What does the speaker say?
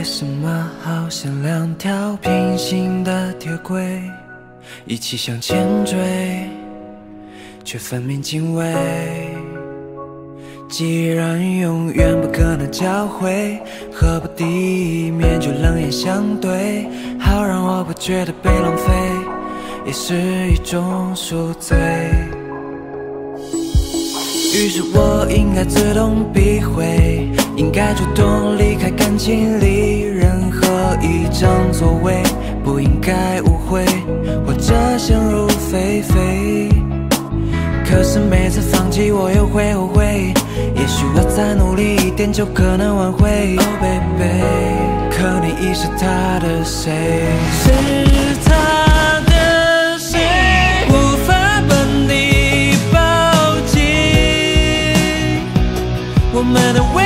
什么好像两条平行的铁轨，一起向前追，却分明泾渭。既然永远不可能交汇，何不第一面就冷眼相对？好让我不觉得被浪费，也是一种赎罪。于是我应该自动避讳，应该主动离开感情里任何一张座位，不应该误会或者陷入非非。可是每次放弃我又会后悔，也许我再努力一点就可能挽回。Oh baby， 可你已是他的谁？是他的谁？无法本地抱紧我们的。